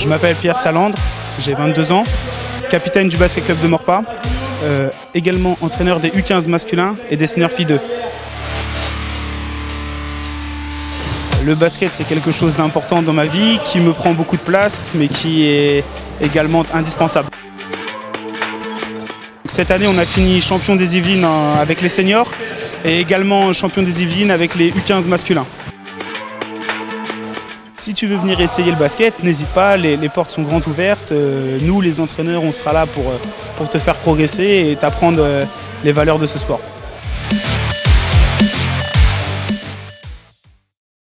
Je m'appelle Pierre Salandre, j'ai 22 ans, capitaine du basket club de Maurepas, également entraîneur des U15 masculins et des seniors filles 2. Le basket, c'est quelque chose d'important dans ma vie, qui me prend beaucoup de place, mais qui est également indispensable. Cette année, on a fini champion des Yvelines avec les seniors et également champion des Yvelines avec les U15 masculins. Si tu veux venir essayer le basket, n'hésite pas, les portes sont grandes ouvertes. Nous, les entraîneurs, on sera là pour te faire progresser et t'apprendre les valeurs de ce sport.